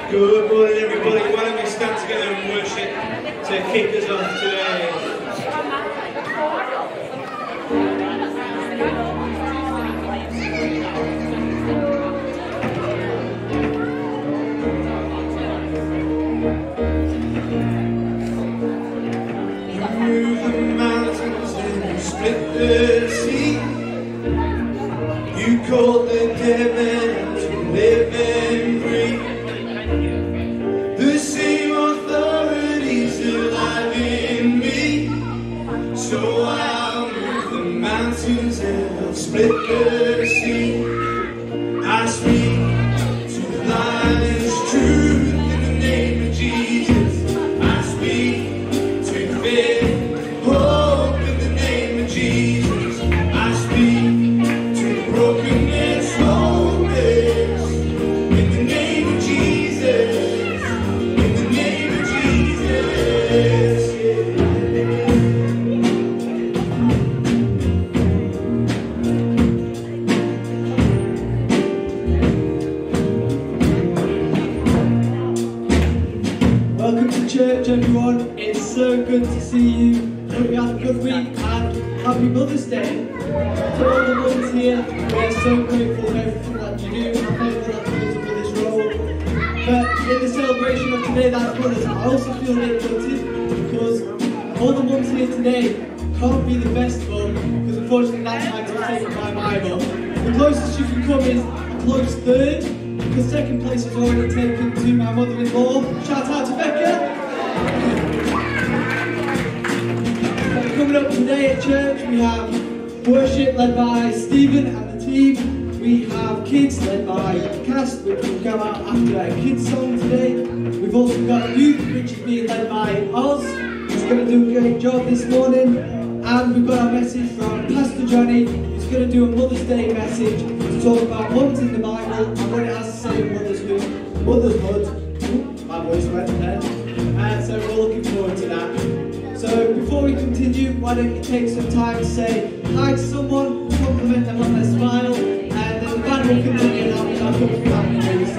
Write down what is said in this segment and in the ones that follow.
Good morning, everybody. Why don't we stand together and worship to kick us off today? Move the mountains and you split the sea. You called the dead men to live and breathe. The same authority's alive in me. So I'll move the mountains and I'll split the sea. I speak to the lion's truth in the name of Jesus. I speak to fear, hope in the name of Jesus. I speak to brokenness, wholeness in the name of Jesus. In the name of Jesus. Welcome to church, everyone. It's so good to see you. Hope you had a good week and happy Mother's Day. To all the mums here, we're so grateful for everything that you do. I'm thankful that you for this role. But in the celebration of today that's Mothers, I also feel a bit guilty because all the mums here today can't be the best mum because unfortunately that title is taken by my mum. The closest you can come is a close third, because second place is already taken to my mother-in-law. Shout out to Becca! Coming up today at church, we have worship led by Stephen and the team. We have kids led by Cass, which will go out after a kids song today. We've also got youth, which is being led by Oz. He's going to do a great job this morning. And we've got our message from Pastor Jonny. He's going to do a Mother's Day message to talk about mums in the Bible and what it has to say in motherhood. My voice went there. So we're looking forward to that. So before we continue, why don't you take some time to say hi to someone, compliment them on their smile, and then the band will continue and I'll come to family news.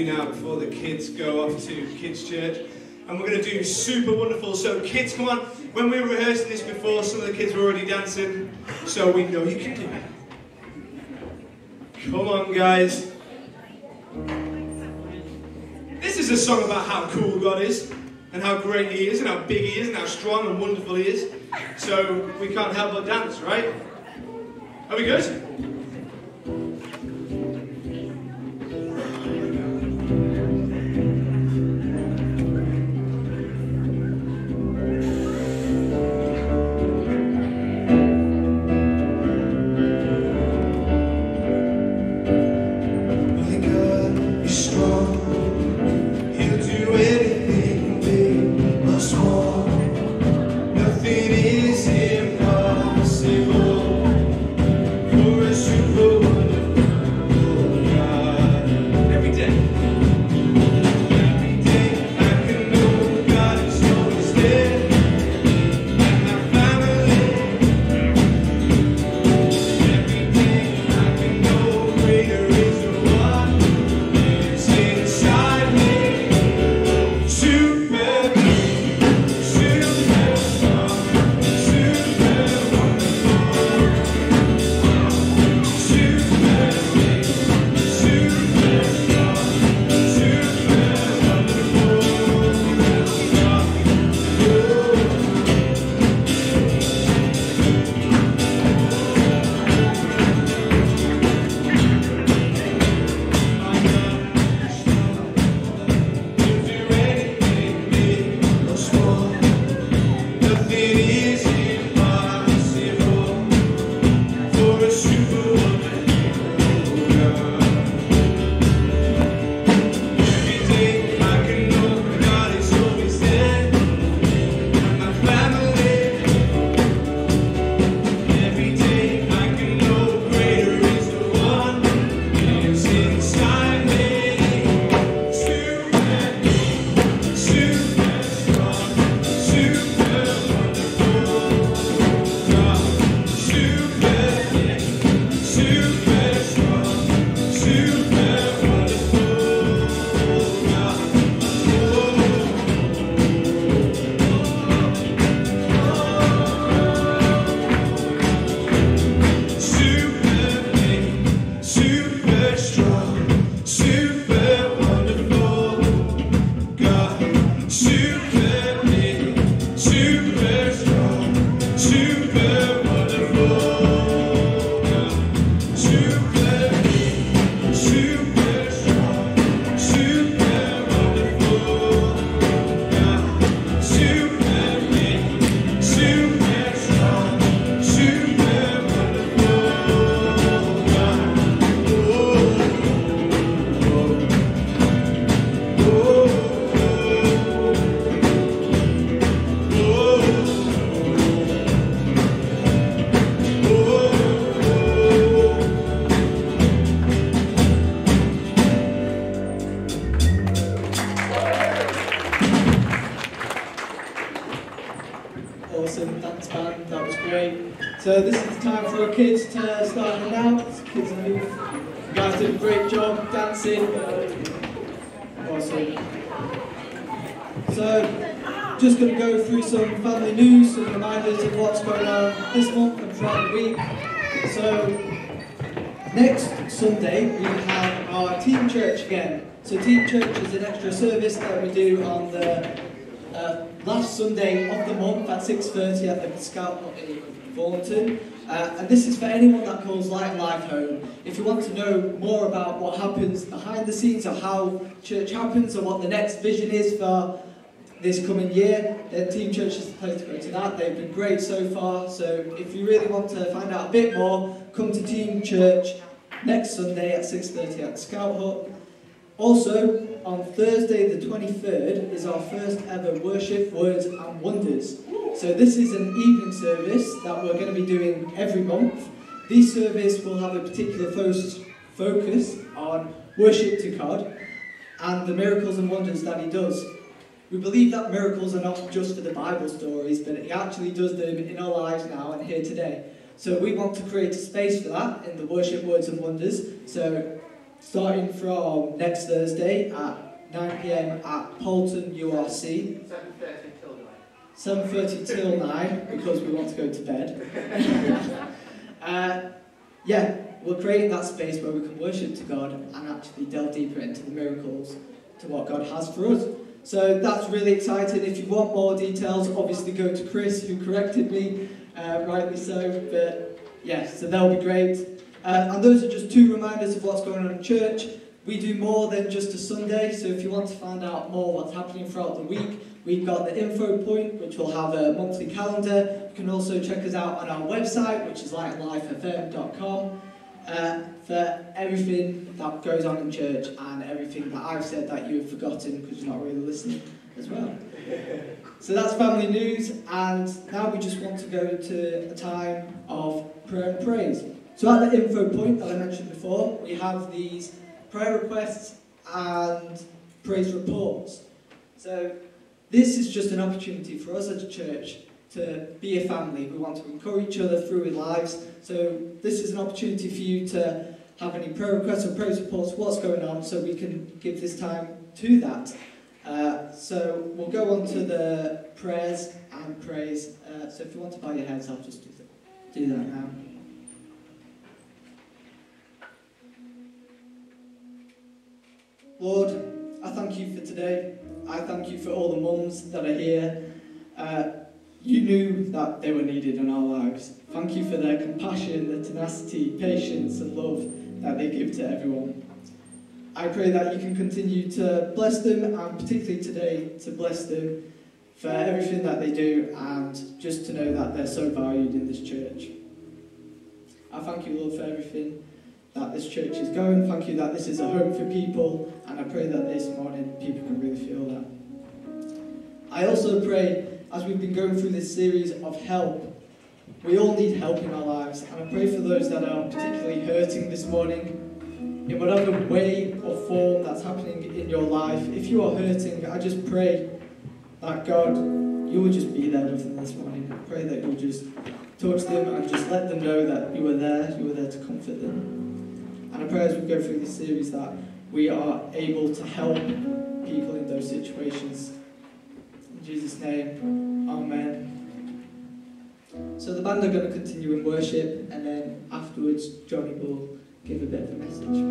do now before the kids go off to kids' church. And we're going to do Super Wonderful. So kids, come on. When we were rehearsing this before, some of the kids were already dancing. So we know you can do it. Come on, guys. This is a song about how cool God is, and how great He is, and how big He is, and how strong and wonderful He is. So we can't help but dance, right? Are we good? So this is the time for our kids to start hanging out. Kids and youth. You guys did a great job dancing. Awesome. So, just going to go through some family news, some reminders of what's going on this month and throughout the week. So, next Sunday we have our team church again. So team church is an extra service that we do on the last Sunday of the month at 6:30 at the Scout Hut in Thornton. And this is for anyone that calls Light Life home. If you want to know more about what happens behind the scenes or how church happens or what the next vision is for this coming year, then Team Church is the place to go to that. They've been great so far. So if you really want to find out a bit more, come to Team Church next Sunday at 6:30 at the Scout Hut. Also, on Thursday the 23rd is our first ever Worship, Words and Wonders. So this is an evening service that we're going to be doing every month. This service will have a particular focus on worship to God and the miracles and wonders that He does. We believe that miracles are not just for the Bible stories, but He actually does them in our lives now and here today. So we want to create a space for that in the Worship, Words and Wonders. So starting from next Thursday at 9 PM at Polton URC. 7:30 till 9. 7:30 till 9 because we want to go to bed. Yeah, we're creating that space where we can worship to God and actually delve deeper into the miracles to what God has for us. So that's really exciting. If you want more details, obviously go to Chris, who corrected me, rightly so. But yeah, so that'll be great. And those are just 2 reminders of what's going on in church. We do more than just a Sunday, so if you want to find out more what's happening throughout the week, we've got the info point, which will have a monthly calendar. You can also check us out on our website, which is lightlifefm.com, for everything that goes on in church and everything that I've said that you've forgotten because you're not really listening as well. So that's family news, and now we just want to go to a time of prayer and praise. So at the info point that I mentioned before, we have these prayer requests and praise reports. So this is just an opportunity for us as a church to be a family. We want to encourage each other through our lives. So this is an opportunity for you to have any prayer requests or praise reports, what's going on, so we can give this time to that. So we'll go on to the prayers and praise. So if you want to bow your heads, I'll just do that now. Lord, I thank you for today. I thank you for all the mums that are here. You knew that they were needed in our lives. Thank you for their compassion, their tenacity, patience and love that they give to everyone. I pray that you can continue to bless them, and particularly today to bless them for everything that they do, and just to know that they're so valued in this church. I thank you, Lord, for everything that this church is going. Thank you that this is a home for people, and I pray that this morning people can really feel that. I also pray, as we've been going through this series of help, we all need help in our lives, and I pray for those that are particularly hurting this morning, in whatever way or form that's happening in your life. If you are hurting, I just pray that God, you will just be there with them this morning. I pray that you'll just touch them and just let them know that you were there to comfort them. And I pray as we go through this series that we are able to help people in those situations. In Jesus' name, amen. So the band are going to continue in worship, and then afterwards Jonny will give a bit of a message.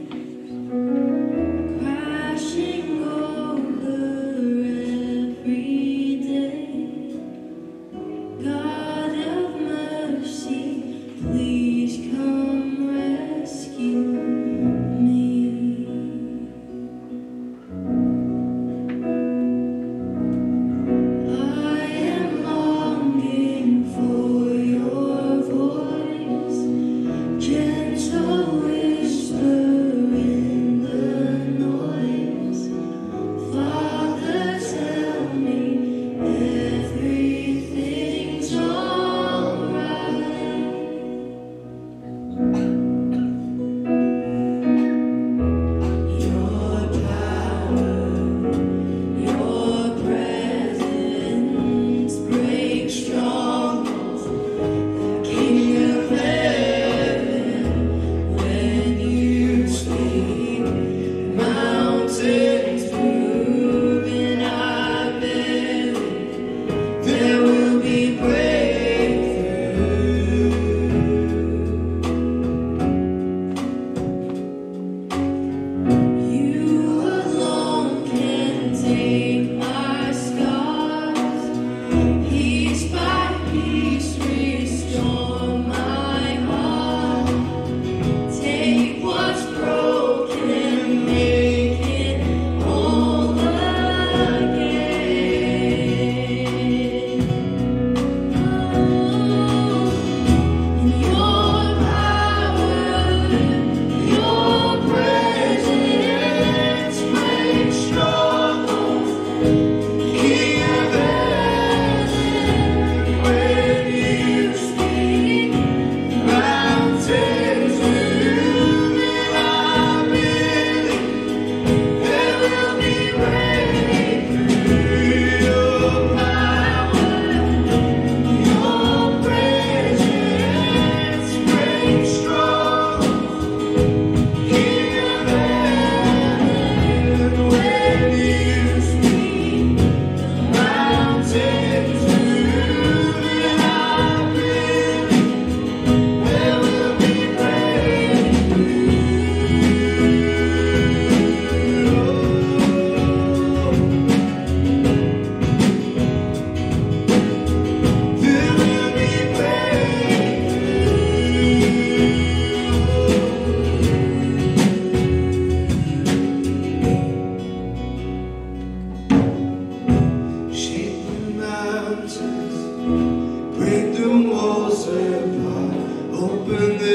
Crashing over every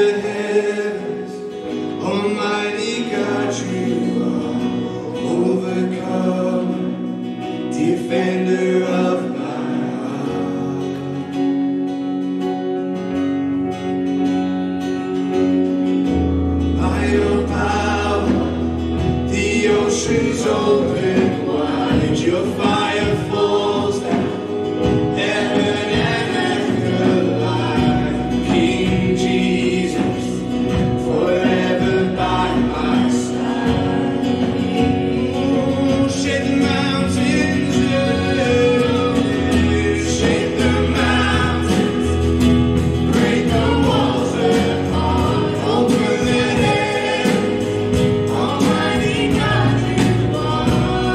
the heavens, Almighty God, you are overcome, defender of my heart. By your power, the oceans open wide, your fire falls down, heaven and earth alive. King Jesus, forever by my side. Oh, shake the mountains, shake the mountains, break the walls apart, open the heavens, Almighty God, you are.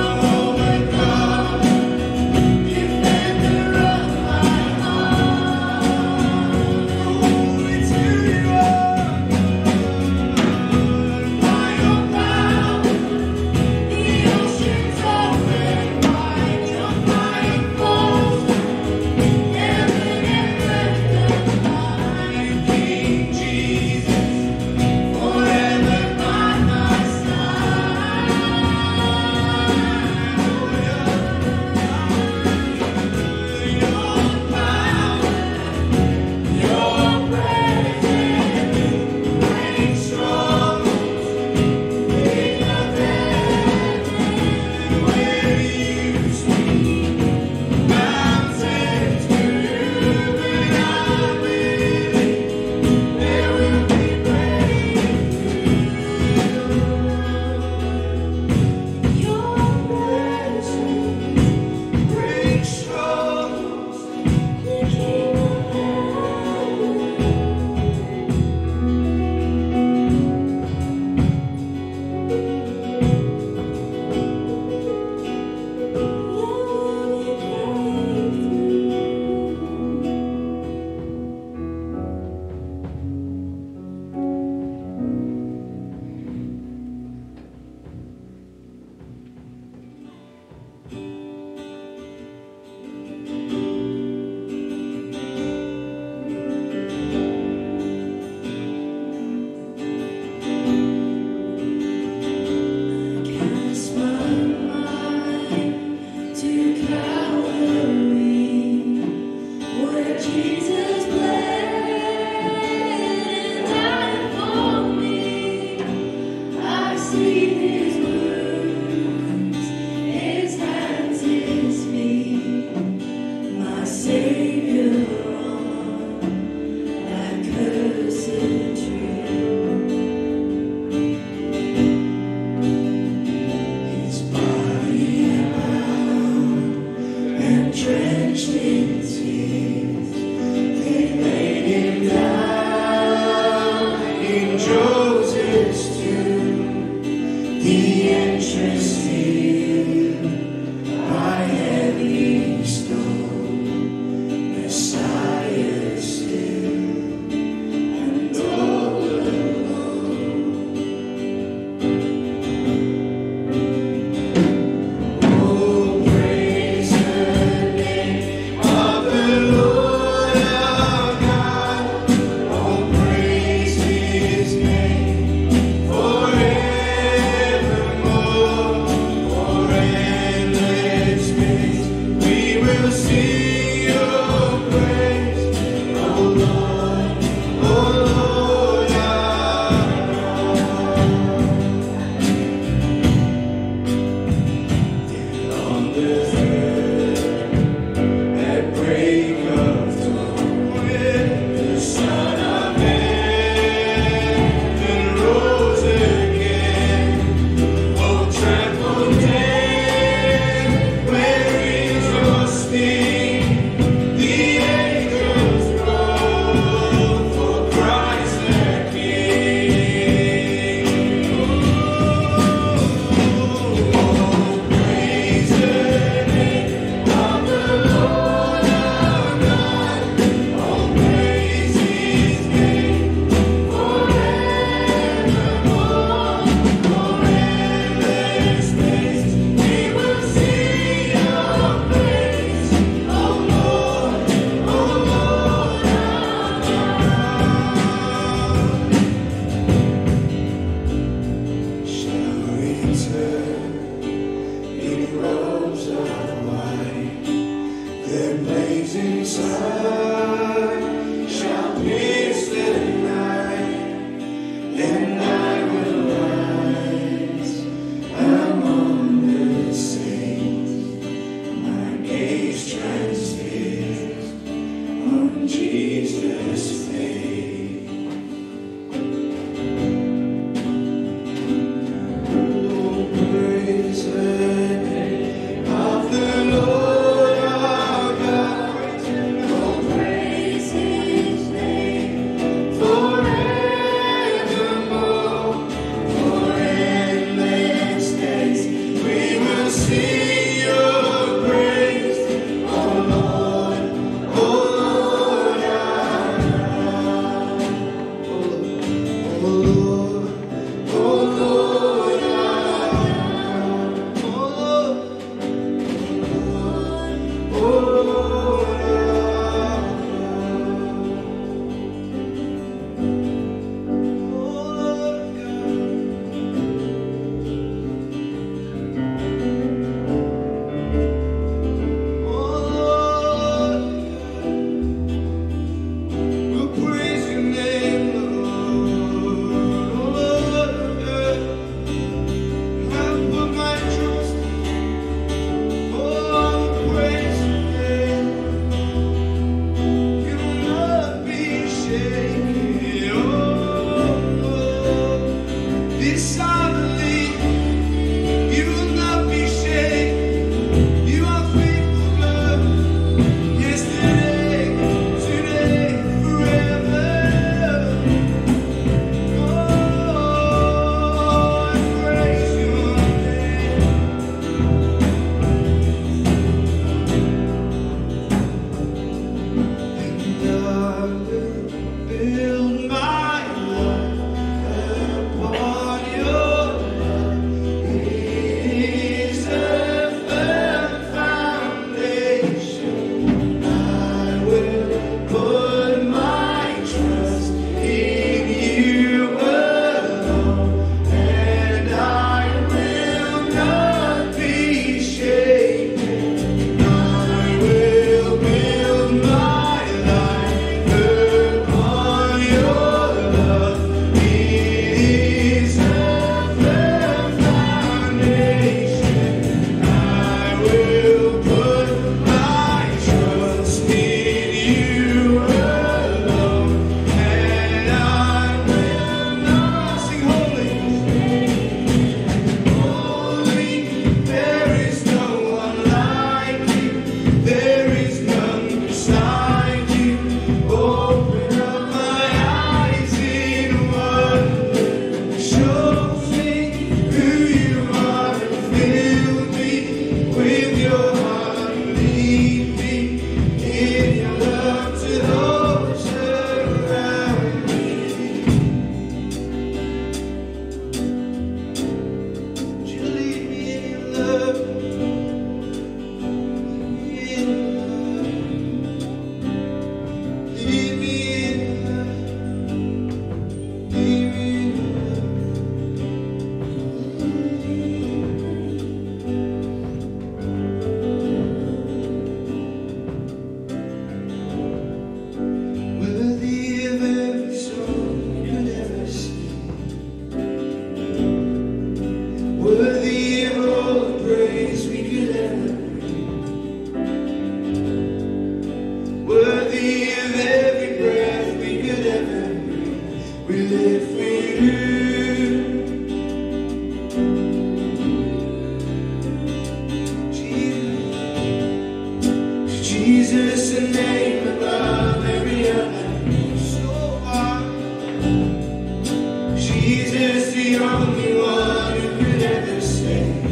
Jesus, the only one who could ever save.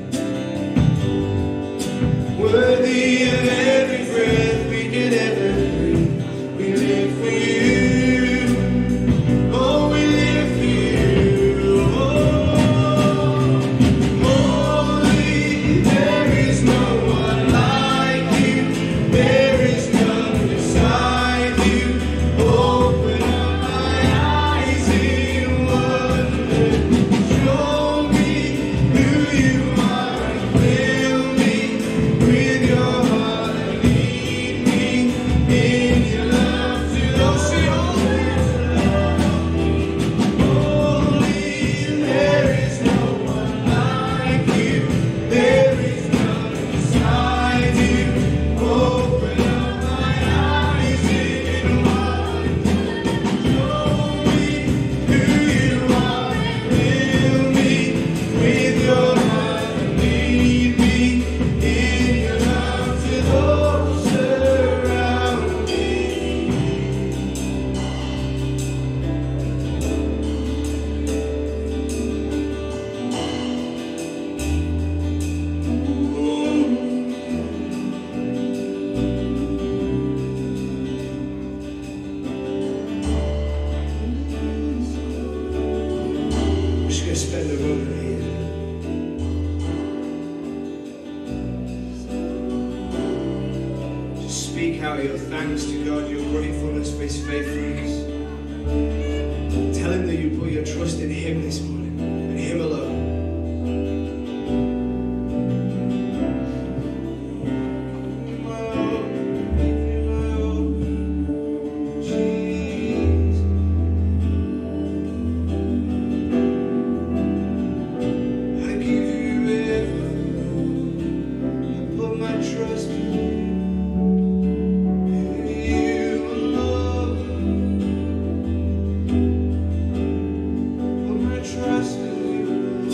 Worthy of every breath we could ever breathe. We live for you. Oh, we live for you. Oh, holy, there is no one like you. There is none beside you. Open up my eyes in wonder. Show me who you are and fill me with your heart and lead me in your love to those who holy. There is no one like you. There is none beside you. Open up my eyes in wonder. Show me who you are and fill me with your heart and lead me in your love to those around me. We're just going to spend a moment here. Just speak out your thanks to God, your gratefulness for His faithfulness. Tell Him that you put your trust in Him this morning and Him alone. Jesus. I give you everything. I put my trust in you alone. Put my trust in you.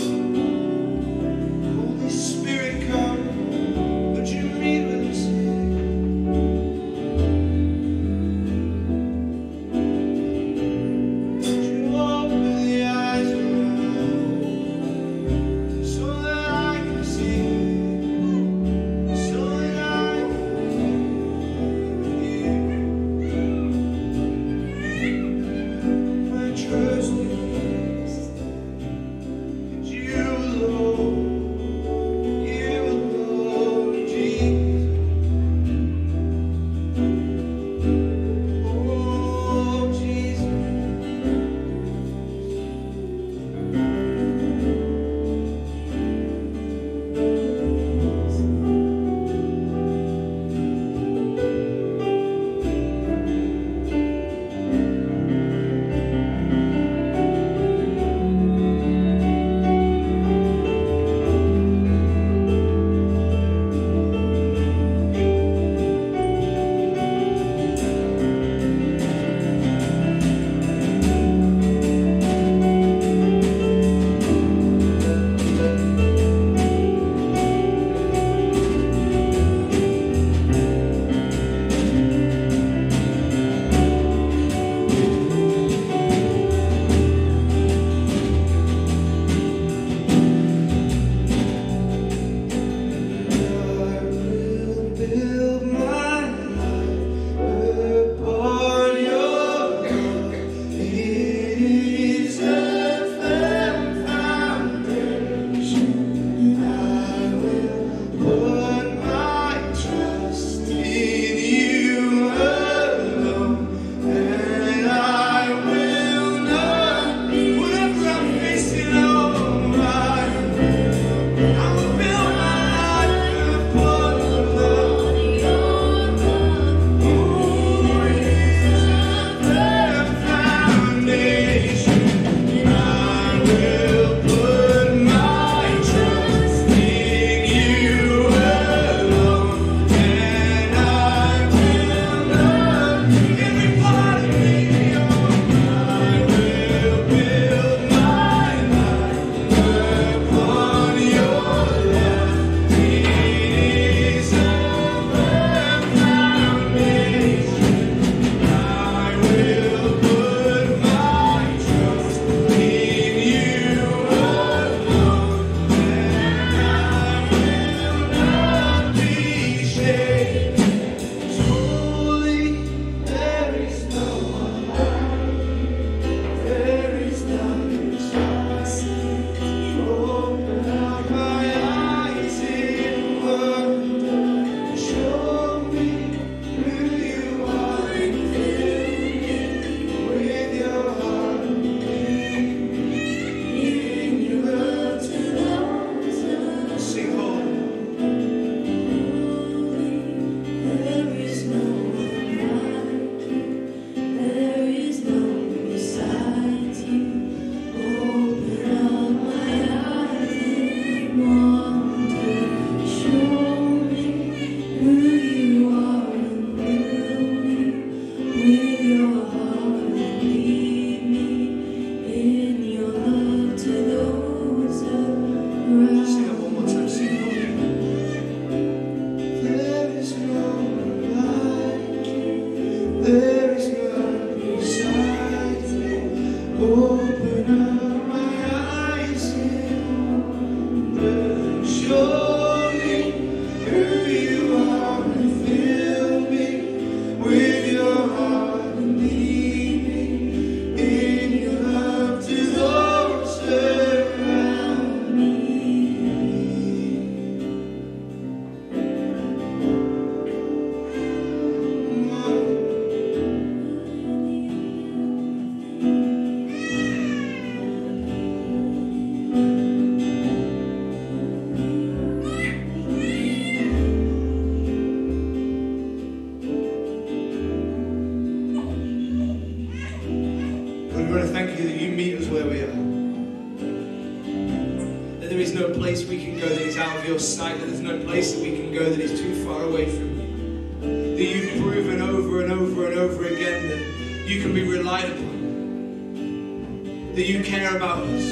there's no place we can go that is out of your sight, that there's no place that we can go that is too far away from you. That you've proven over and over and over again that you can be relied upon, that you care about us,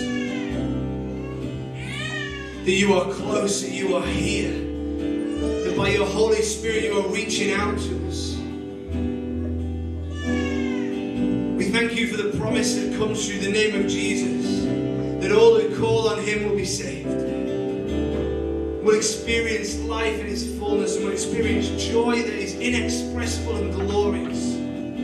that you are close, that you are here, that by your Holy Spirit you are reaching out to us. We thank you for the promise that comes through the name of Jesus, that all who call on him will be saved, will experience life in its fullness, and will experience joy that is inexpressible and glorious.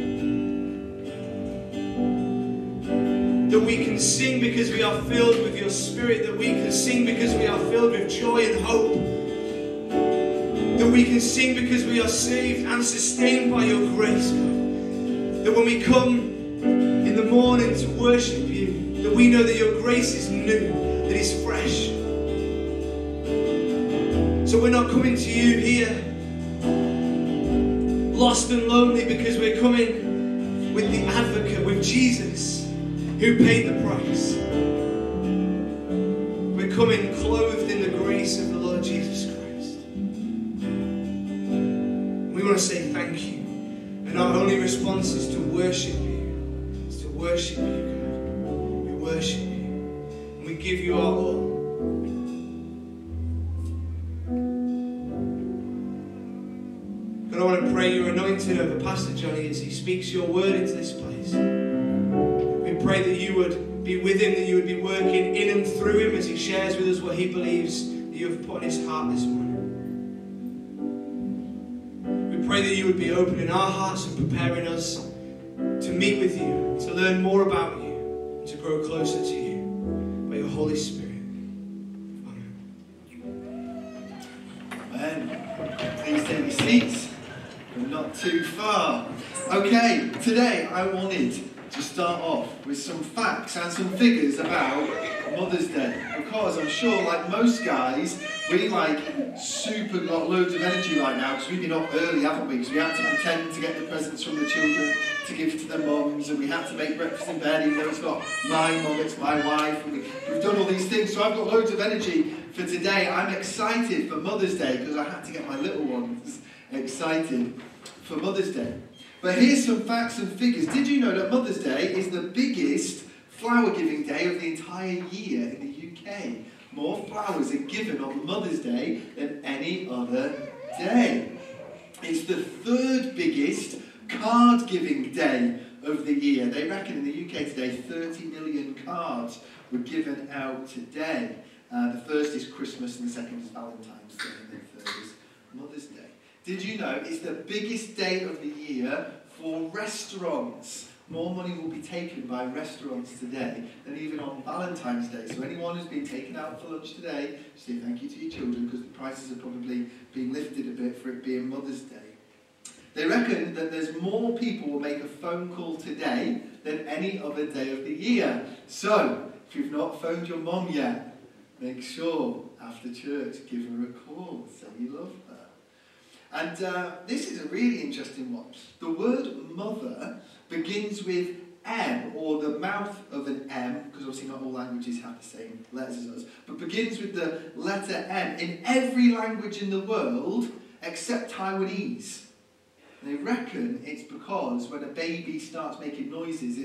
That we can sing because we are filled with your Spirit, that we can sing because we are filled with joy and hope, that we can sing because we are saved and sustained by your grace, God. That when we come in the morning to worship you, that we know that your grace is new, that it's fresh. So we're not coming to you here lost and lonely, because we're coming with the advocate, with Jesus, who paid the price. We're coming clothed in the grace of the Lord Jesus Christ. We want to say thank you. And our only response is to worship you. It's to worship you, God. We worship you. And we give you our all. God, I want to pray your anointing over Pastor Jonny as he speaks your word into this place. We pray that you would be with him, that you would be working in and through him as he shares with us what he believes that you have put in his heart this morning. We pray that you would be opening our hearts and preparing us to meet with you, to learn more about you, and to grow closer to you by your Holy Spirit. Amen. Please take your seats. We're not too far. Okay, today I wanted to start off with some facts and some figures about Mother's Day, because I'm sure, like most guys, we super got loads of energy right now, because we've been up early, haven't we? Because we had to pretend to get the presents from the children to give to their mums, and we had to make breakfast in bed, even though it's not my mum, it's my wife, and we've done all these things. So I've got loads of energy for today. I'm excited for Mother's Day because I had to get my little ones excited for Mother's Day. But here's some facts and figures. Did you know that Mother's Day is the biggest flower giving day of the entire year in the UK? More flowers are given on Mother's Day than any other day. It's the third biggest card giving day of the year. They reckon in the UK today 30 million cards were given out today. The first is Christmas, and the second is Valentine's Day, and the third is Mother's Day. Did you know it's the biggest day of the year for restaurants? More money will be taken by restaurants today than even on Valentine's Day. So anyone who's been taken out for lunch today, say thank you to your children, because the prices have probably been lifted a bit for it being Mother's Day. They reckon that there's more people will make a phone call today than any other day of the year. So, if you've not phoned your mum yet, make sure after church, give her a call, say you love her. And this is a really interesting one. The word mother begins with M, or the mouth of an M, because obviously not all languages have the same letters as us, but begins with the letter M in every language in the world except Taiwanese. And they reckon it's because when a baby starts making noises,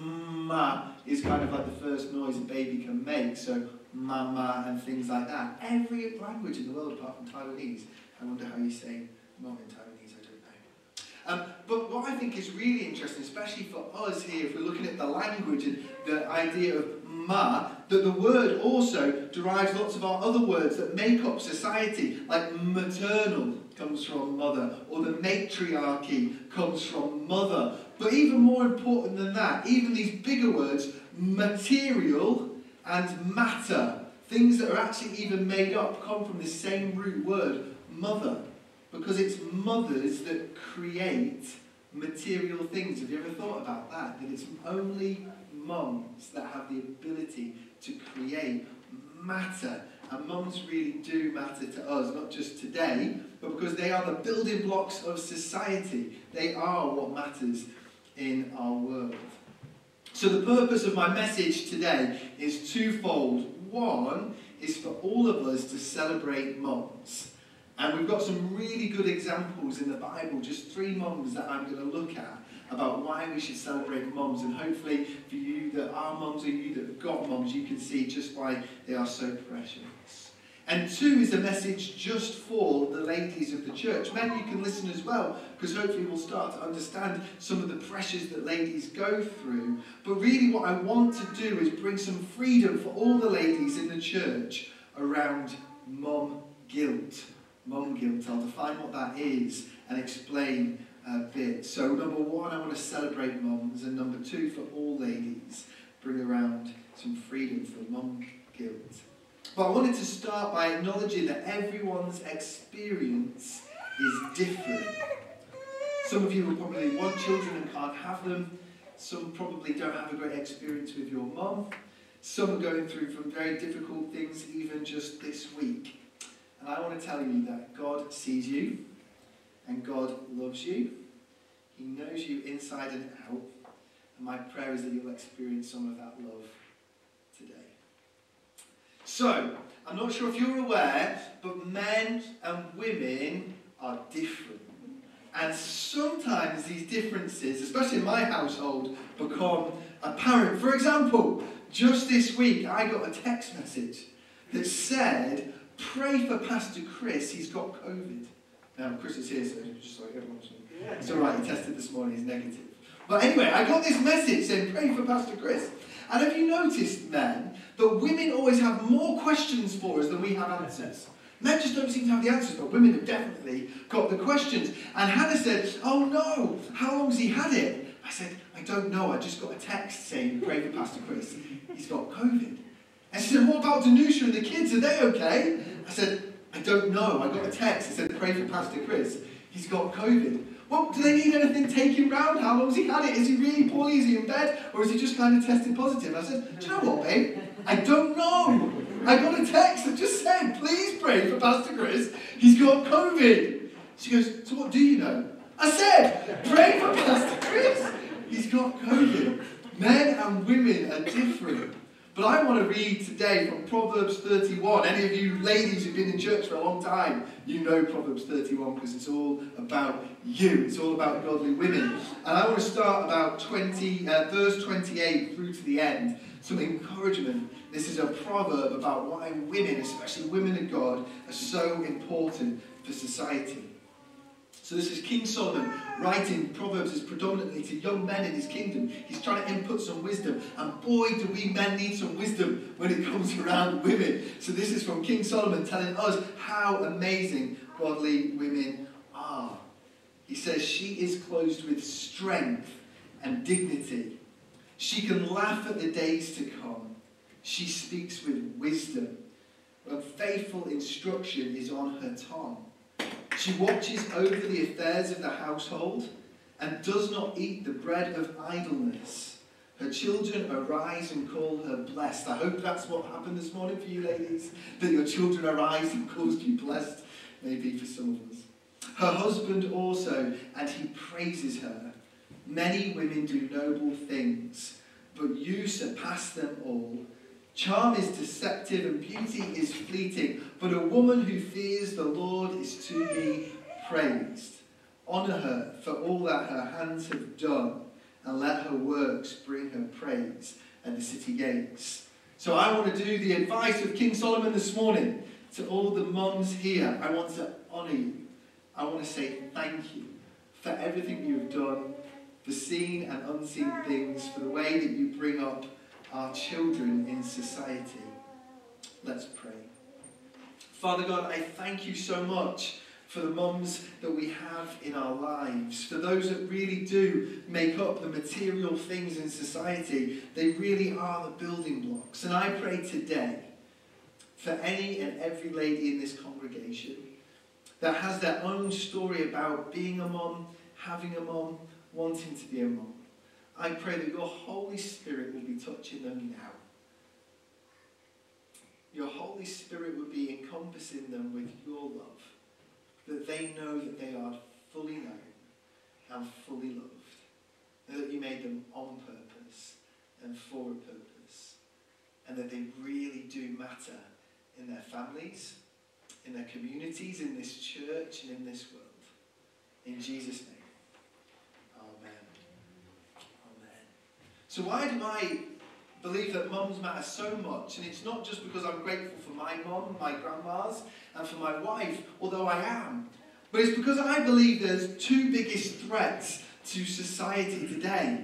ma is kind of like the first noise a baby can make, so mama and things like that. Every language in the world apart from Taiwanese. I wonder how you say mom in Taiwanese, I don't know. But what I think is really interesting, especially for us here, if we're looking at the language and the idea of ma, that the word also derives lots of our other words that make up society, like maternal comes from mother, or the matriarchy comes from mother. But even more important than that, even these bigger words, material and matter, things that are actually even made up, come from the same root word, mother, because it's mothers that create material things. Have you ever thought about that? That it's only mums that have the ability to create matter. And mums really do matter to us, not just today, but because they are the building blocks of society. They are what matters in our world. So the purpose of my message today is twofold. One is for all of us to celebrate mums. And we've got some really good examples in the Bible, just 3 mums that I'm going to look at about why we should celebrate mums. And hopefully for you that are mums or you that have got mums, you can see just why they are so precious. And 2 is a message just for the ladies of the church. Men, you can listen as well, because hopefully we'll start to understand some of the pressures that ladies go through. But really what I want to do is bring some freedom for all the ladies in the church around mum guilt. Mum guilt. I'll define what that is and explain a bit. So number 1, I want to celebrate mums, and number 2, for all ladies, bring around some freedom for mum guilt. But I wanted to start by acknowledging that everyone's experience is different. Some of you will probably want children and can't have them. Some probably don't have a great experience with your mum. Some are going through some very difficult things even just this week. And I want to tell you that God sees you and God loves you. He knows you inside and out. And my prayer is that you'll experience some of that love today. So, I'm not sure if you're aware, but men and women are different. And sometimes these differences, especially in my household, become apparent. For example, just this week I got a text message that said, pray for Pastor Chris, he's got COVID. Now, Chris is here, so just so everyone's knows. It's alright, he tested this morning, he's negative. But anyway, I got this message saying, pray for Pastor Chris. And have you noticed, men, that women always have more questions for us than we have answers? Men just don't seem to have the answers, but women have definitely got the questions. And Hannah said, oh no, how long's he had it? I said, I don't know, I just got a text saying, pray for Pastor Chris, he's got COVID. And she said, what about Danusha and the kids, are they okay? I said, I don't know, I got a text that said, pray for Pastor Chris, he's got COVID. Well, do they need anything taken round? How long's he had it? Is he really poorly? Is he in bed? Or is he just kind of tested positive? I said, do you know what, babe? I don't know. I got a text that just said, please pray for Pastor Chris. He's got COVID. She goes, so what do you know? I said, pray for Pastor Chris. He's got COVID. Men and women are different. But I want to read today from Proverbs 31. Any of you ladies who've been in church for a long time, you know Proverbs 31 because it's all about you. It's all about godly women. And I want to start about verse 28 through to the end. Some encouragement. This is a proverb about why women, especially women of God, are so important for society. So this is King Solomon writing Proverbs is predominantly to young men in his kingdom. He's trying to input some wisdom. And boy, do we men need some wisdom when it comes around women. So this is from King Solomon telling us how amazing godly women are. He says, she is clothed with strength and dignity. She can laugh at the days to come. She speaks with wisdom. And faithful instruction is on her tongue. She watches over the affairs of the household and does not eat the bread of idleness. Her children arise and call her blessed. I hope that's what happened this morning for you ladies, that your children arise and calls you blessed, maybe for some of us. Her husband also, and he praises her. Many women do noble things, but you surpass them all. Charm is deceptive and beauty is fleeting, but a woman who fears the Lord is to be praised. Honour her for all that her hands have done, and let her works bring her praise at the city gates. So I want to do the advice of King Solomon this morning to all the mums here. I want to honour you. I want to say thank you for everything you have done, for seen and unseen things, for the way that you bring up our children in society. Let's pray. Father God, I thank you so much for the mums that we have in our lives, for those that really do make up the material things in society. They really are the building blocks. And I pray today for any and every lady in this congregation that has their own story about being a mum, having a mum, wanting to be a mum. I pray that your Holy Spirit will be touching them now. Your Holy Spirit will be encompassing them with your love, that they know that they are fully known and fully loved, and that you made them on purpose and for a purpose, and that they really do matter in their families, in their communities, in this church, and in this world. In Jesus' name. Amen. Amen. So why do I believe that mums matter so much? And it's not just because I'm grateful for my mum, my grandmas, and for my wife, although I am. But it's because I believe there's two biggest threats to society today.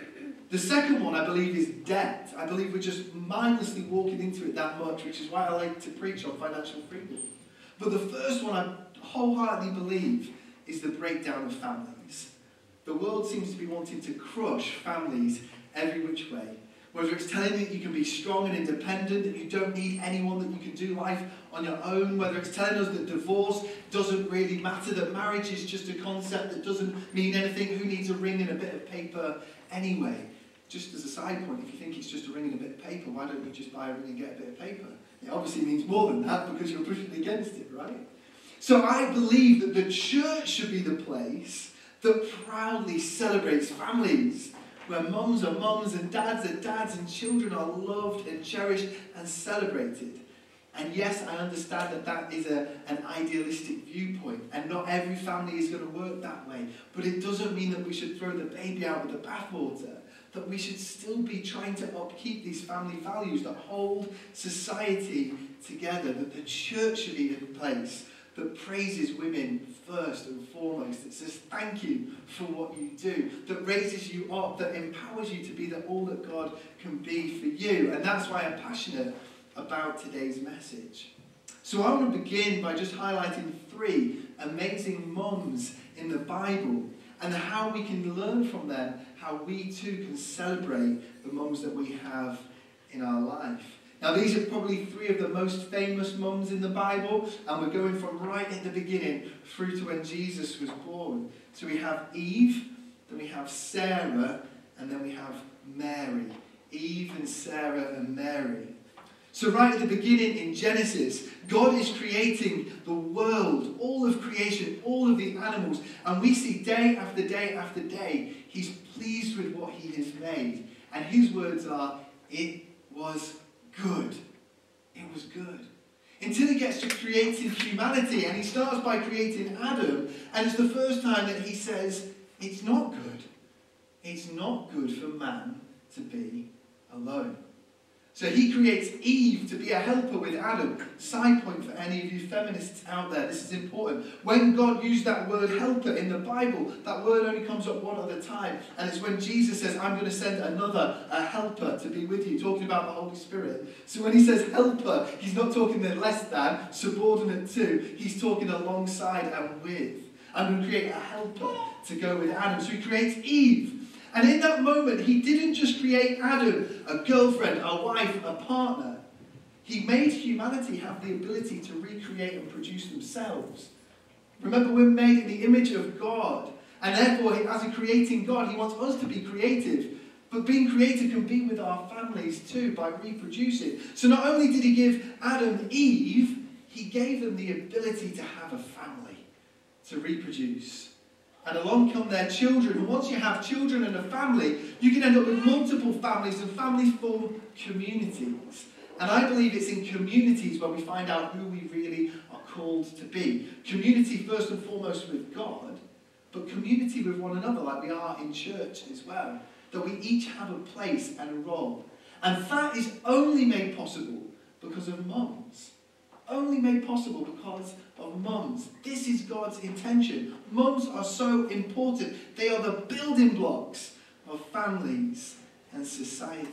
The second one, I believe, is debt. I believe we're just mindlessly walking into it that much, which is why I like to preach on financial freedom. But the first one I wholeheartedly believe is the breakdown of families. The world seems to be wanting to crush families every which way. Whether it's telling you that you can be strong and independent, that you don't need anyone, that you can do life on your own. Whether it's telling us that divorce doesn't really matter, that marriage is just a concept that doesn't mean anything. Who needs a ring and a bit of paper anyway? Just as a side point, if you think it's just a ring and a bit of paper, why don't you just buy a ring and get a bit of paper? It obviously means more than that because you're pushing against it, right? So I believe that the church should be the place that proudly celebrates families, where mums are mums and dads are dads and children are loved and cherished and celebrated. And yes, I understand that that is an idealistic viewpoint, and not every family is going to work that way. But it doesn't mean that we should throw the baby out with the bathwater. That we should still be trying to upkeep these family values that hold society together. That the church should be in place that praises women first and foremost, that says thank you for what you do, that raises you up, that empowers you to be all that God can be for you. And that's why I'm passionate about today's message. So I want to begin by just highlighting 3 amazing mums in the Bible and how we can learn from them, how we too can celebrate the mums that we have in our life. Now these are probably 3 of the most famous mums in the Bible, and we're going from right at the beginning through to when Jesus was born. So we have Eve, then we have Sarah, and then we have Mary. Eve and Sarah and Mary. So right at the beginning in Genesis, God is creating the world, all of creation, all of the animals, and we see day after day after day, he's pleased with what he has made. And his words are, it was good. It was good. Until he gets to creating humanity, and he starts by creating Adam, and it's the first time that he says, it's not good. It's not good for man to be alone. So he creates Eve to be a helper with Adam. Side point for any of you feminists out there, this is important. When God used that word helper in the Bible, that word only comes up one other time. And it's when Jesus says, I'm going to send a helper to be with you, talking about the Holy Spirit. So when he says helper, he's not talking the less than, subordinate to. He's talking alongside and with. I'm going to create a helper to go with Adam. So he creates Eve. And in that moment, he didn't just create Adam, a girlfriend, a wife, a partner. He made humanity have the ability to recreate and produce themselves. Remember, we're made in the image of God. And therefore, as a creating God, he wants us to be creative. But being creative can be with our families too, by reproducing. So not only did he give Adam Eve, he gave them the ability to have a family, to reproduce. And along come their children. And once you have children and a family, you can end up with multiple families, and families form communities. And I believe it's in communities where we find out who we really are called to be. Community first and foremost with God, but community with one another, like we are in church as well. That we each have a place and a role. And that is only made possible because of mums. Only made possible because of mums. This is God's intention. Mums are so important. They are the building blocks of families and societies.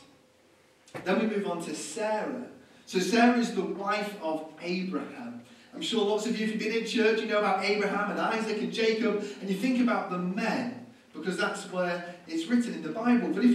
Then we move on to Sarah. So Sarah is the wife of Abraham. I'm sure lots of you, if you've been in church, you know about Abraham and Isaac and Jacob, and you think about the men, because that's where it's written in the Bible. But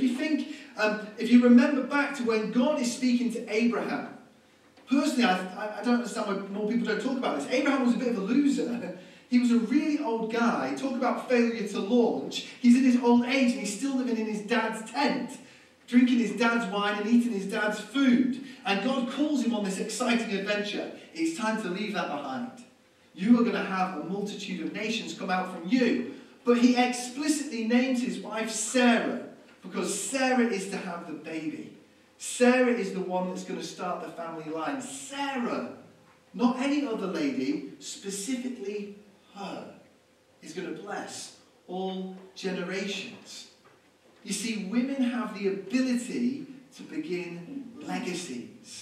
if you remember back to when God is speaking to Abraham, personally, I don't understand why more people don't talk about this. Abraham was a bit of a loser. He was a really old guy. Talk about failure to launch. He's in his old age and he's still living in his dad's tent, drinking his dad's wine and eating his dad's food. And God calls him on this exciting adventure. It's time to leave that behind. You are going to have a multitude of nations come out from you. But he explicitly names his wife Sarah because Sarah is to have the baby. Sarah is the one that's going to start the family line. Sarah, not any other lady, specifically her, is going to bless all generations. You see, women have the ability to begin legacies.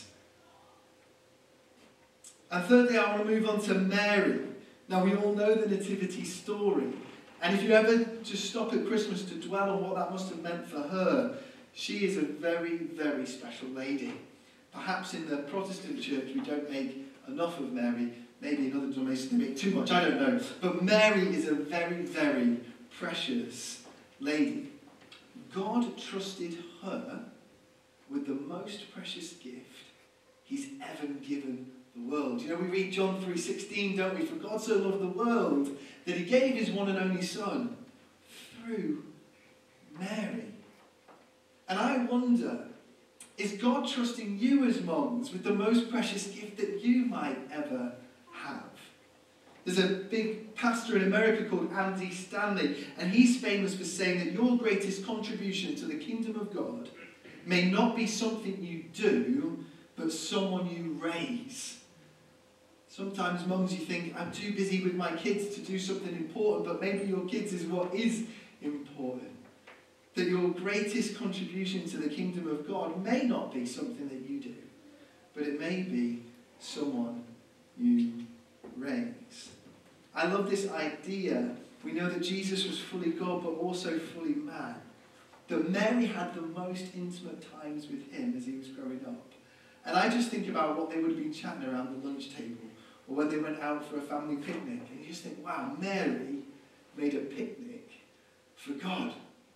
And thirdly, I want to move on to Mary. Now, we all know the nativity story. And if you ever just stop at Christmas to dwell on what that must have meant for her, she is a very, very special lady. Perhaps in the Protestant church we don't make enough of Mary. Maybe in other denominations they make too much, I don't know. But Mary is a very, very precious lady. God trusted her with the most precious gift he's ever given the world. You know, we read John 3:16, don't we? For God so loved the world that he gave his one and only Son through Mary. And I wonder, is God trusting you as moms with the most precious gift that you might ever have? There's a big pastor in America called Andy Stanley, and he's famous for saying that your greatest contribution to the kingdom of God may not be something you do, but someone you raise. Sometimes mums, you think, I'm too busy with my kids to do something important, but maybe your kids is what is important. That your greatest contribution to the kingdom of God may not be something that you do, but it may be someone you raise. I love this idea. We know that Jesus was fully God, but also fully man. That Mary had the most intimate times with him as he was growing up. And I just think about what they would have been chatting around the lunch table, or when they went out for a family picnic. And you just think, wow, Mary made a picnic for God.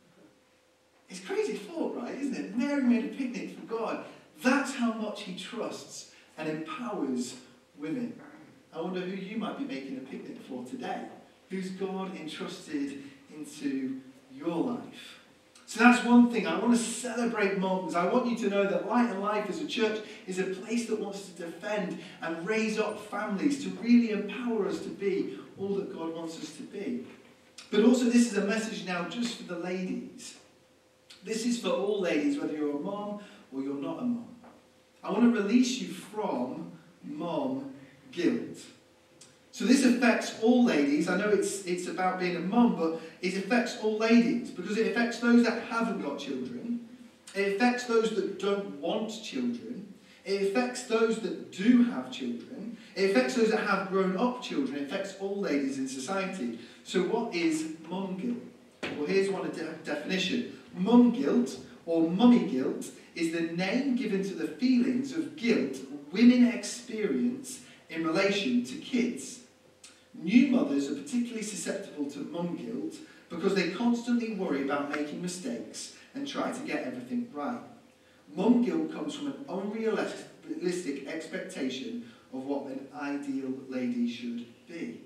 It's a crazy thought, right, isn't it? Mary made a picnic for God. That's how much he trusts and empowers women. I wonder who you might be making a picnic for today. Who's God entrusted into your life? So that's one thing. I want to celebrate moms. I want you to know that Light and Life as a church is a place that wants to defend and raise up families, to really empower us to be all that God wants us to be. But also this is a message now just for the ladies. This is for all ladies, whether you're a mom or you're not a mom. I want to release you from mom guilt. So this affects all ladies. I know it's about being a mum, but it affects all ladies because it affects those that haven't got children. It affects those that don't want children. It affects those that do have children. It affects those that have grown up children. It affects all ladies in society. So what is mum guilt? Well, here's one definition. Mum guilt or mummy guilt is the name given to the feelings of guilt women experience in relation to kids. New mothers are particularly susceptible to mum guilt because they constantly worry about making mistakes and try to get everything right. Mum guilt comes from an unrealistic expectation of what an ideal lady should be.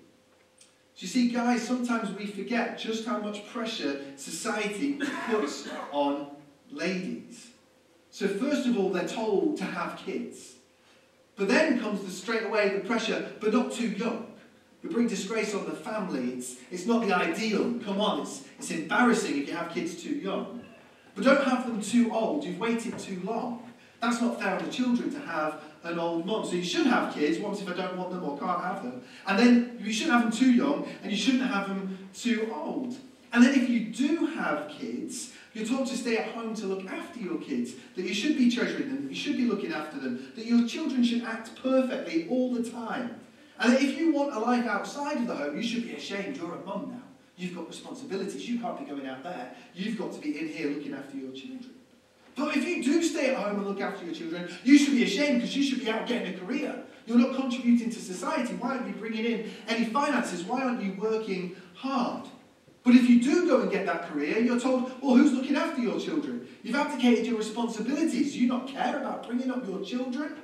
So you see, guys, sometimes we forget just how much pressure society puts on ladies. So first of all, they're told to have kids. But then comes straight away the pressure, but not too young. We bring disgrace on the family. It's not the ideal. Come on, it's embarrassing if you have kids too young. But don't have them too old. You've waited too long. That's not fair on the children to have an old mum. So you should have kids. What if I don't want them or can't have them? And then you shouldn't have them too young, and you shouldn't have them too old. And then if you do have kids, you're told to stay at home to look after your kids, that you should be treasuring them, that you should be looking after them, that your children should act perfectly all the time. And that if you want a life outside of the home, you should be ashamed. You're a mum now. You've got responsibilities. You can't be going out there. You've got to be in here looking after your children. But if you do stay at home and look after your children, you should be ashamed because you should be out getting a career. You're not contributing to society. Why aren't you bringing in any finances? Why aren't you working hard? But if you do go and get that career, you're told, well, who's looking after your children? You've abdicated your responsibilities. Do you not care about bringing up your children?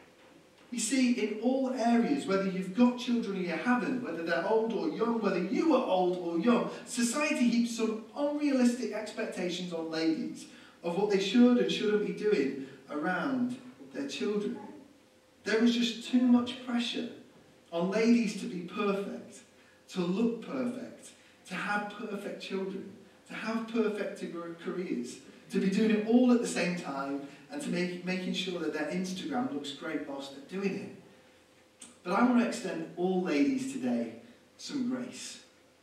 You see, in all areas, whether you've got children or you haven't, whether they're old or young, whether you are old or young, society heaps some unrealistic expectations on ladies of what they should and shouldn't be doing around their children. There is just too much pressure on ladies to be perfect, to look perfect, to have perfect children, to to have perfect careers, to be doing it all at the same time, and to making sure that their Instagram looks great whilst they're doing it. But I want to extend all ladies today some grace.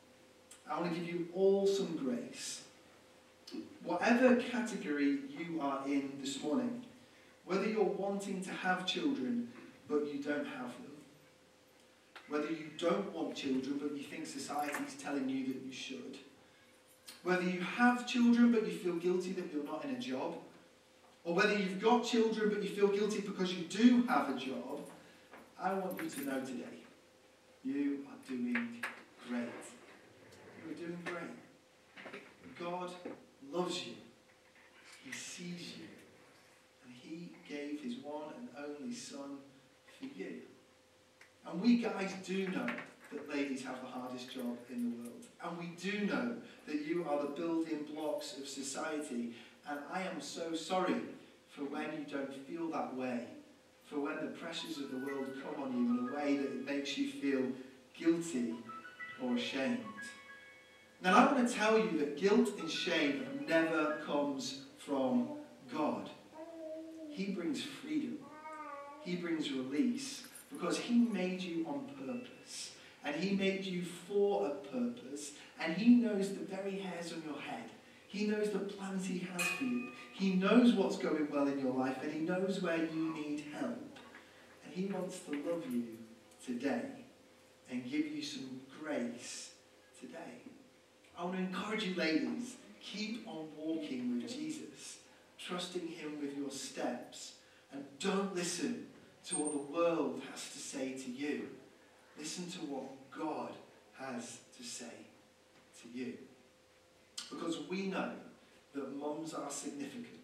I want to give you all some grace. Whatever category you are in this morning, whether you're wanting to have children but you don't have them, whether you don't want children but you think society's telling you that you should, whether you have children but you feel guilty that you're not in a job, or whether you've got children but you feel guilty because you do have a job, I want you to know today, you are doing great. You are doing great. God loves you. He sees you. And He gave His one and only Son for you. And we guys do know that ladies have the hardest job in the world. And we do know that you are the building blocks of society. And I am so sorry for when you don't feel that way. For when the pressures of the world come on you in a way that it makes you feel guilty or ashamed. Now I want to tell you that guilt and shame never comes from God. He brings freedom. He brings release because He made you on purpose. And He made you for a purpose. And He knows the very hairs on your head. He knows the plans He has for you. He knows what's going well in your life and He knows where you need help. And He wants to love you today and give you some grace today. I want to encourage you ladies, keep on walking with Jesus, trusting Him with your steps, and don't listen to what the world has to say to you. Listen to what God has to say to you. Because we know that mums are significant,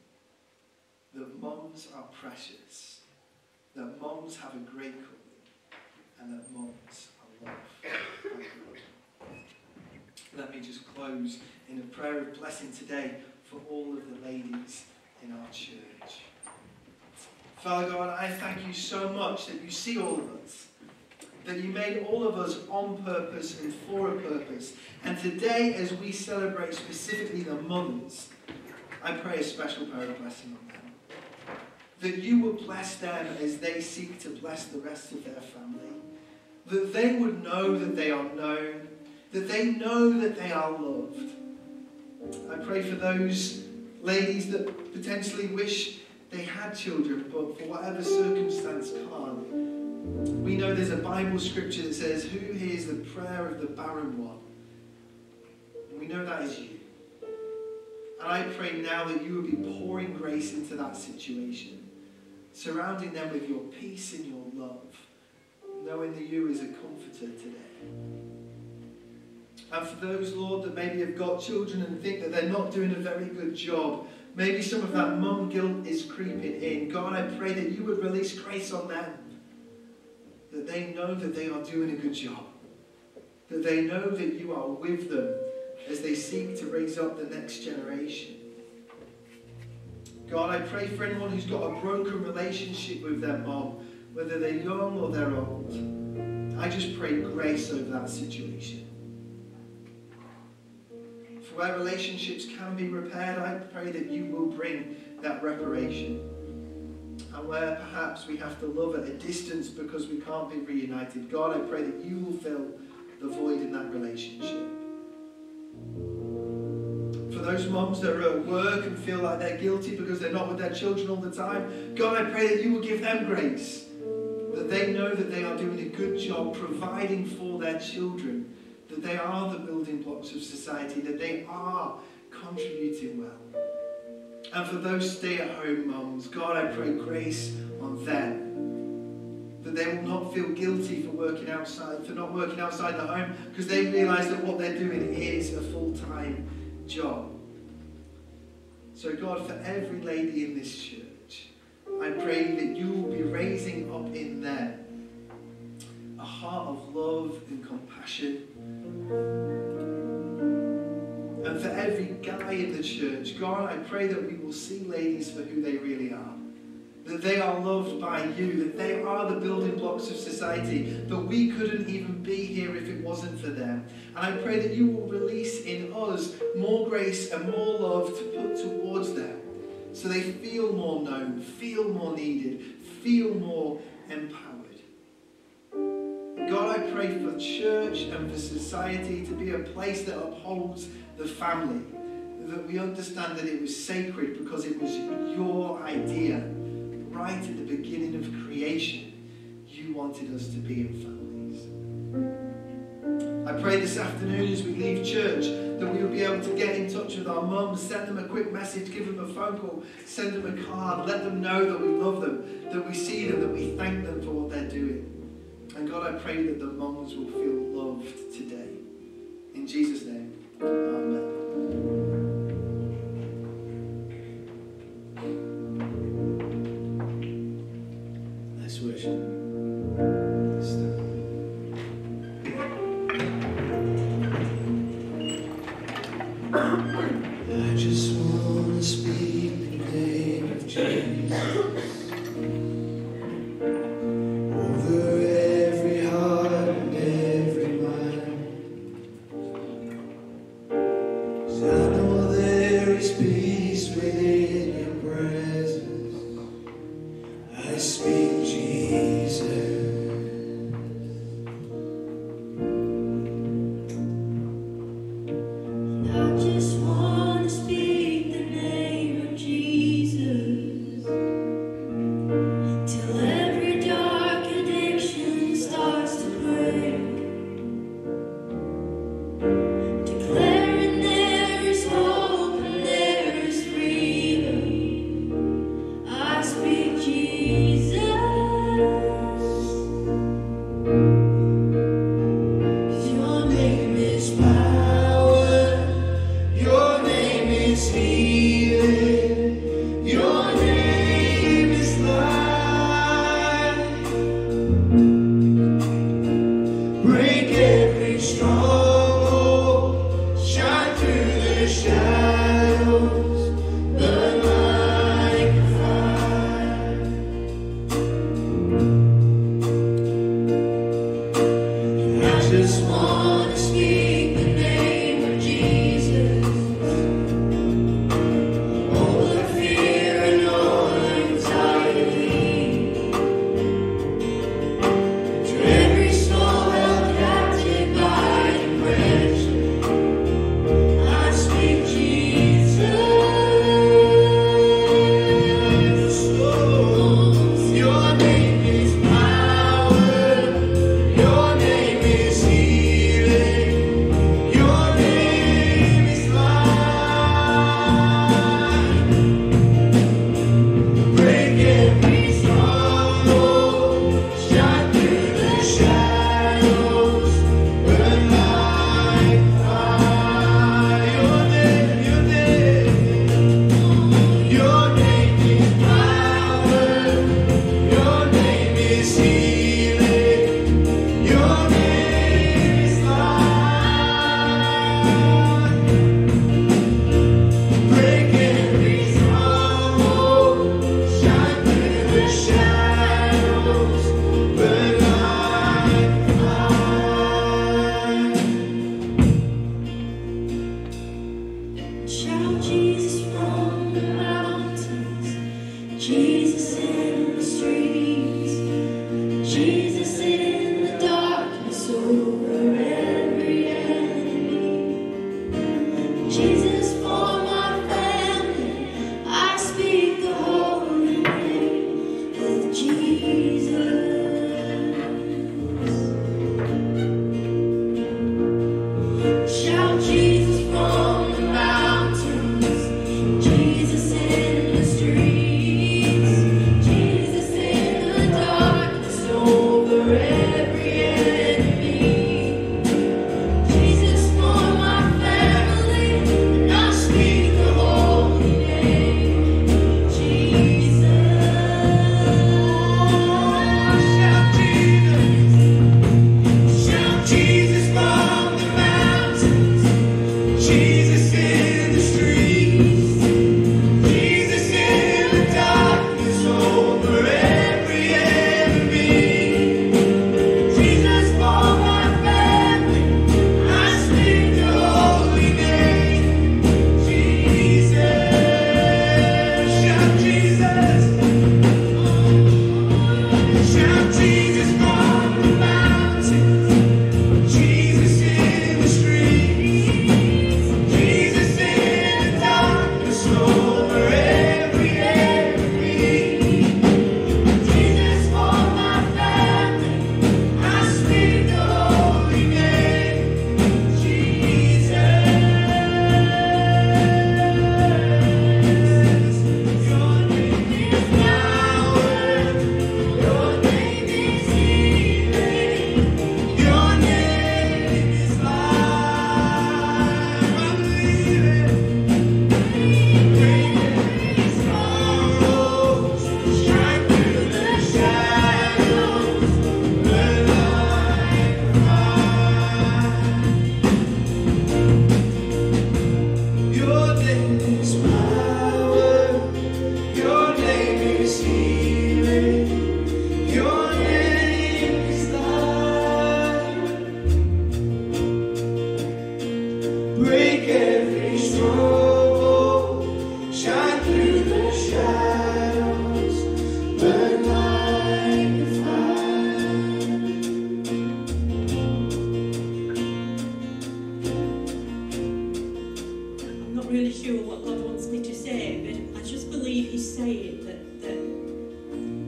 that mums are precious, that mums have a great calling, and that mums are loved. Let me just close in a prayer of blessing today for all of the ladies in our church. Father God, I thank you so much that you see all of us, that you made all of us on purpose and for a purpose. And today, as we celebrate specifically the mothers, I pray a special prayer of blessing on them. That you will bless them as they seek to bless the rest of their family. That they would know that they are known, that they know that they are loved. I pray for those ladies that potentially wish they had children, but for whatever circumstance can't. We know there's a Bible scripture that says, who hears the prayer of the barren one? And we know that is you. And I pray now that you will be pouring grace into that situation, surrounding them with your peace and your love, knowing that you is a comforter today. And for those, Lord, that maybe have got children and think that they're not doing a very good job, maybe some of that mum guilt is creeping in. God, I pray that you would release grace on them, that they know that they are doing a good job, that they know that you are with them as they seek to raise up the next generation. God, I pray for anyone who's got a broken relationship with their mom, whether they're young or they're old. I just pray grace over that situation. For where relationships can be repaired, I pray that you will bring that reparation. And where perhaps we have to love at a distance because we can't be reunited, God, I pray that you will fill the void in that relationship. For those mums that are at work and feel like they're guilty because they're not with their children all the time, God, I pray that you will give them grace, that they know that they are doing a good job providing for their children, that they are the building blocks of society, that they are contributing well. And for those stay-at-home mums, God, I pray grace on them, that they will not feel guilty for not working outside the home, because they realise that what they're doing is a full-time job. So God, for every lady in this church, I pray that you will be raising up in them a heart of love and compassion. And for every guy in the church, God, I pray that we will see ladies for who they really are. that they are loved by you, that they are the building blocks of society, that we couldn't even be here if it wasn't for them. And I pray that you will release in us more grace and more love to put towards them, so they feel more known, feel more needed, feel more empowered. God, I pray for church and for society to be a place that upholds the family, that we understand that it was sacred because it was your idea. Right at the beginning of creation, you wanted us to be in families. I pray this afternoon as we leave church that we will be able to get in touch with our mums, send them a quick message, give them a phone call, send them a card, let them know that we love them, that we see them, that we thank them for what they're doing. And God, I pray that the mums will feel loved today. In Jesus' name, amen. Worship. I just want to speak the name of Jesus over every heart and every mind. 'Cause I know there is peace within your presence. I speak Jesus. I just want to speak the name of Jesus till every dark addiction starts to break, declaring there is hope and there is freedom. I speak Jesus.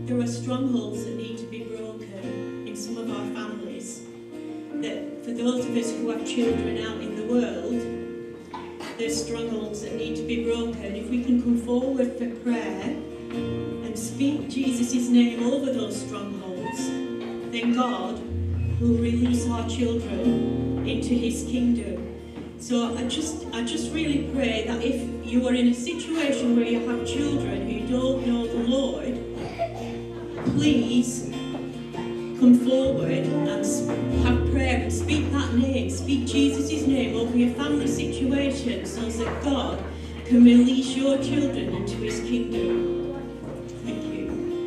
there are strongholds that need to be broken in some of our families. That for those of us who have children out in the world, there's strongholds that need to be broken. If we can come forward for prayer and speak Jesus' name over those strongholds, then God will release our children into his kingdom. So I just really pray that if you are in a situation where you have children who don't know the Lord, please come forward and have prayer and speak that name, speak Jesus' name over your family situation so that God can release your children into his kingdom. Thank you.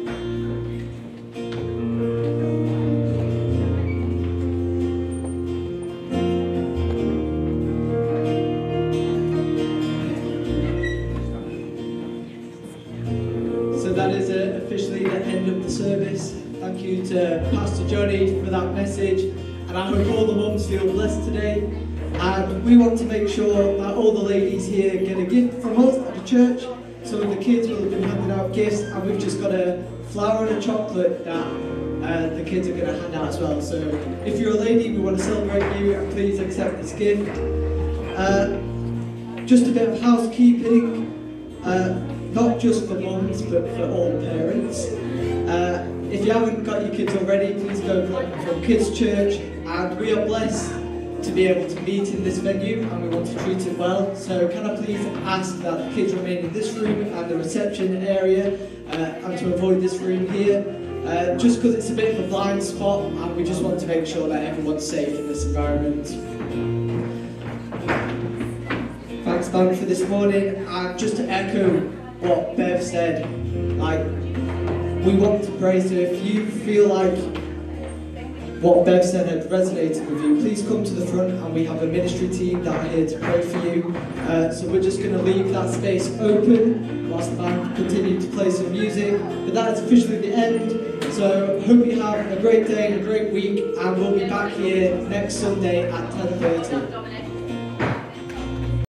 So that is officially the end of the service. Thank you to Pastor Jonny for that message, and I hope all the mums feel blessed today. And we want to make sure that all the ladies here get a gift from us at the church. So the kids will have been handing out gifts, and we've just got a flower and a chocolate that the kids are going to hand out as well. So if you're a lady, we want to celebrate you, and please accept this gift. Just a bit of housekeeping, not just for mums, but for all parents. If you haven't got your kids already, please go from Kids Church, and we are blessed to be able to meet in this venue, and we want to treat it well. So can I please ask that the kids remain in this room and the reception area, and to avoid this room here, just because it's a bit of a blind spot, and we just want to make sure that everyone's safe in this environment. Thanks, band, for this morning, and just to echo what Bev said, we want to pray. So if you feel like what Bev said had resonated with you, please come to the front, and we have a ministry team that are here to pray for you. So we're just going to leave that space open whilst the band continue to play some music. But that is officially the end. So hope you have a great day and a great week, and we'll be back here next Sunday at 10:30.